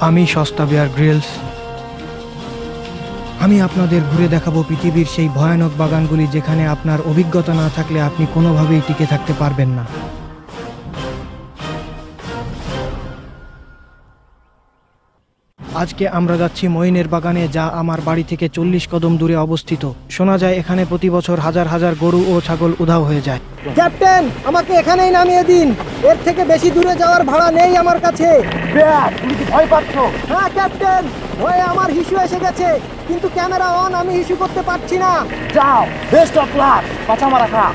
আমি সস্তা bear Grylls. আমি আপনাদের ঘুরে দেখাবো পৃথিবীর সেই ভয়ানক বাগানগুলি যেখানে আপনার অভিজ্ঞতা না থাকলে আপনি কোনোভাবেই টিকে থাকতে পারবেন না। আজকে আমরা যাচ্ছি মঈনের বাগানে, যা আমার বাড়ি থেকে 40 কদম দূরে অবস্থিত। শোনা যায় এখানে প্রতি বছর হাজার হাজার গরু ও ছাগল উধাও হয়ে যায়। ক্যাপ্টেন, আমাকে এখানেই নামিয়ে দিন। এর থেকে বেশি দূরে যাওয়ার ভাড়া নেই আমার কাছে। তুমি কি ভয় পাচ্ছ? হ্যাঁ ক্যাপ্টেন, ভয়ে আমার হিসু এসে গেছে, কিন্তু ক্যামেরা অন, আমি হিসু করতে পারছি না। যাও, বেস্ট অফ লাক, পাছা মারা খা।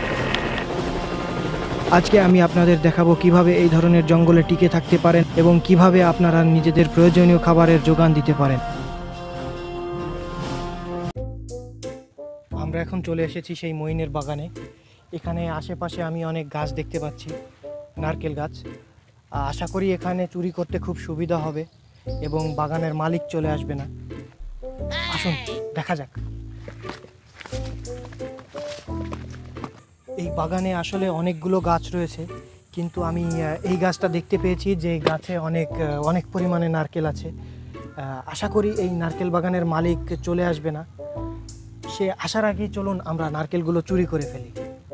আজকে আমি আপনাদের দেখাবো কিভাবে এই ধরনের জঙ্গলে টিকে থাকতে পারেন এবং কিভাবে আপনারা নিজেদের প্রয়োজনীয় খাবারের যোগান দিতে পারেন। আমরা এখন চলে এসেছি সেই মঈনের বাগানে। এখানে আশেপাশে আমি অনেক গাছ দেখতে পাচ্ছি, নারকেল গাছ। আশা করি এখানে চুরি করতে খুব সুবিধা হবে এবং বাগানের মালিক চলে আসবে না। আসুন দেখা যাক। এই বাগানে আসলে অনেকগুলো গাছ রয়েছে, কিন্তু আমি এই গাছটা দেখতে পেয়েছি যে গাছে অনেক পরিমাণে নারকেল আছে। আশা করি এই নারকেল বাগানের মালিক চলে আসবে না। সে আসার আগেই চলুন আমরা নারকেলগুলো চুরি করে ফেলি।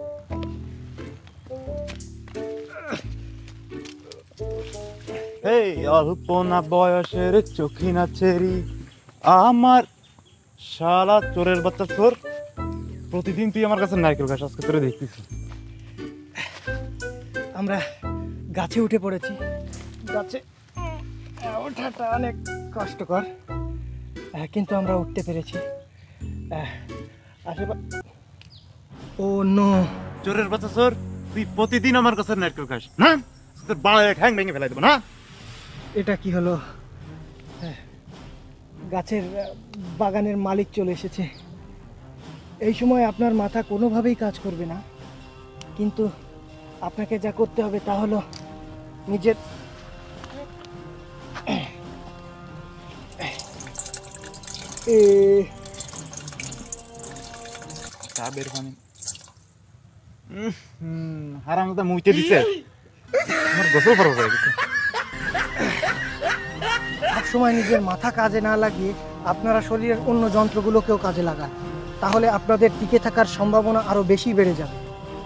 এই অল্প না বয়সের চোখিনা চেরি, আমার শালা চোরের বাচ্চা চোর। প্রতিদিন তুই আমার কাছে নারকেল গাছ, আজকে তোরে দেখতেছি। আমরা গাছে উঠে পড়েছি। গাছে ওঠাটা অনেক কষ্টকর, কিন্তু আমরা উঠতে পেরেছি। ও নো, চোরের বাচ্চা চোর, তুই প্রতিদিন আমার কাছে নারকেল খাস না? তোর বাড়ায় ঠ্যাং ভেঙে ফেলাই দেবো না। এটা কি হলো? গাছের বাগানের মালিক চলে এসেছে। এই সময় আপনার মাথা কোনোভাবেই কাজ করবে না, কিন্তু আপনাকে যা করতে হবে তা হলো নিজের বের পানি হারাম মুইতে দিছে। আমার গোসল ফরজ হয়ে গেছে। সবসময় নিজের মাথা কাজে না লাগিয়ে আপনারা শরীরের অন্য যন্ত্রগুলোকেও কাজে লাগান, তাহলে আপনাদের টিকে থাকার সম্ভাবনা আরো বেশি বেড়ে যাবে।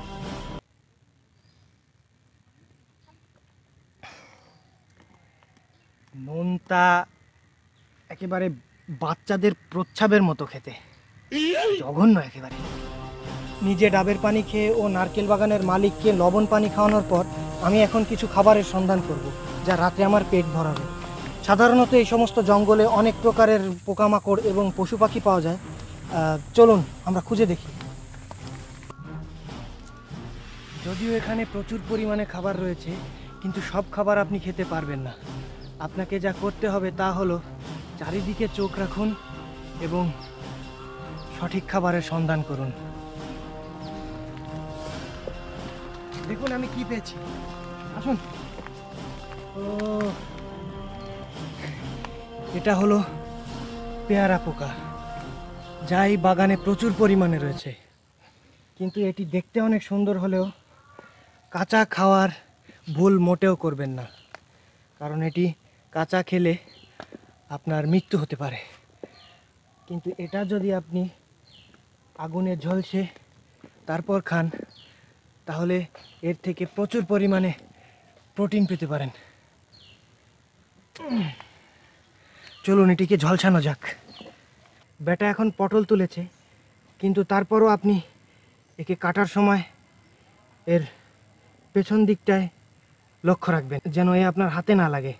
নোনতা একেবারে বাচ্চাদের প্রচ্ছাবের মতো খেতে, জঘন্য একেবারে। নিজে ডাবের পানি খেয়ে ও নারকেল বাগানের মালিককে লবণ পানি খাওয়ানোর পর আমি এখন কিছু খাবারের সন্ধান করব, যা রাতে আমার পেট ভরাবে। সাধারণত এই সমস্ত জঙ্গলে অনেক প্রকারের পোকামাকড় এবং পশু পাখি পাওয়া যায়। চলুন আমরা খুঁজে দেখি। যদিও এখানে প্রচুর পরিমাণে খাবার রয়েছে, কিন্তু সব খাবার আপনি খেতে পারবেন না। আপনাকে যা করতে হবে তা হলো চারিদিকে চোখ রাখুন এবং সঠিক খাবারের সন্ধান করুন। দেখুন আমি কি পেয়েছি, আসুন। ও, এটা হলো পেয়ারা পোকা, যা এই বাগানে প্রচুর পরিমাণে রয়েছে। কিন্তু এটি দেখতে অনেক সুন্দর হলেও কাঁচা খাওয়ার ভুল মোটেও করবেন না, কারণ এটি কাঁচা খেলে আপনার মৃত্যু হতে পারে। কিন্তু এটা যদি আপনি আগুনে ঝলসে তারপর খান, তাহলে এর থেকে প্রচুর পরিমাণে প্রোটিন পেতে পারেন। চলুন এটিকে ঝলসানো যাক। বেটা এখন পটল তুলেছে, কিন্তু তারপরও আপনি একে কাটার সময় এর পেছন দিকটায় লক্ষ্য রাখবেন, যেন এ আপনার হাতে না লাগে।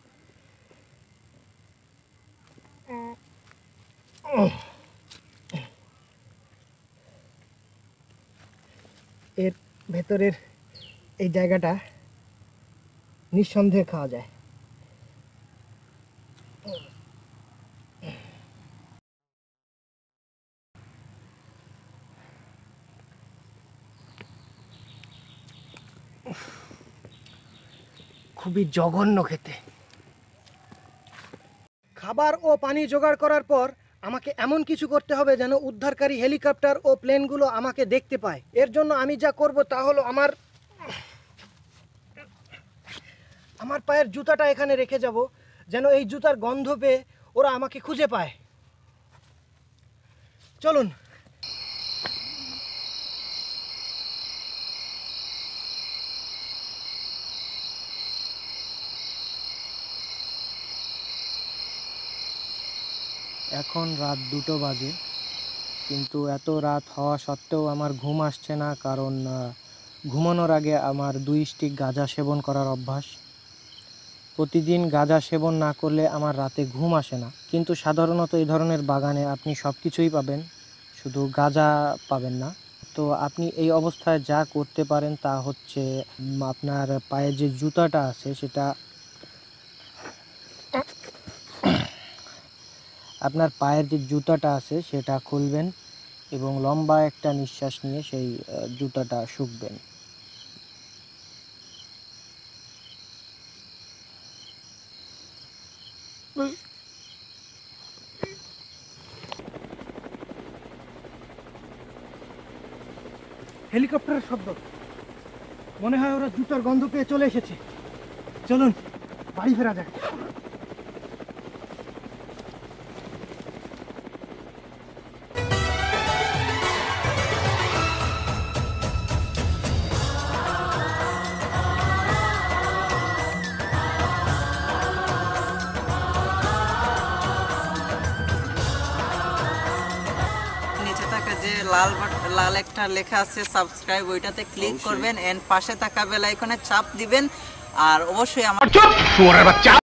এর ভেতরের এই জায়গাটা নিঃসন্দেহে খাওয়া যায়। খুবই জঘন্য খেতে। খাবার ও পানি জোগাড় করার পর আমাকে এমন কিছু করতে হবে যেন উদ্ধারকারী হেলিকপ্টার ও প্লেনগুলো আমাকে দেখতে পায়। এর জন্য আমি যা করব তা হলো আমার পায়ের জুতাটা এখানে রেখে যাব, যেন এই জুতার গন্ধ পেয়ে ওরা আমাকে খুঁজে পায়। চলুন। এখন রাত 2টো বাজে, কিন্তু এত রাত হওয়া সত্ত্বেও আমার ঘুম আসছে না, কারণ ঘুমানোর আগে আমার 2 স্টিক গাঁজা সেবন করার অভ্যাস। প্রতিদিন গাঁজা সেবন না করলে আমার রাতে ঘুম আসে না। কিন্তু সাধারণত এই ধরনের বাগানে আপনি সব কিছুই পাবেন, শুধু গাঁজা পাবেন না। তো আপনি এই অবস্থায় যা করতে পারেন তা হচ্ছে আপনার পায়ে যে জুতাটা আছে সেটা আপনার পায়ের যে জুতাটা আছে সেটা খুলবেন এবং লম্বা একটা নিঃশ্বাস নিয়ে সেই জুতাটা শুকবেন। হেলিকপ্টারের শব্দ, মনে হয় ওরা জুতার গন্ধ পেয়ে চলে এসেছে। চলুন বাড়ি ফেরা যাক। নিচে থাকা যে লাল একটা লেখা আছে সাবস্ক্রাইব, ওইটাতে ক্লিক করবেন এন্ড পাশে থাকা বেল আইকনে চাপ দিবেন। আর অবশ্যই আমার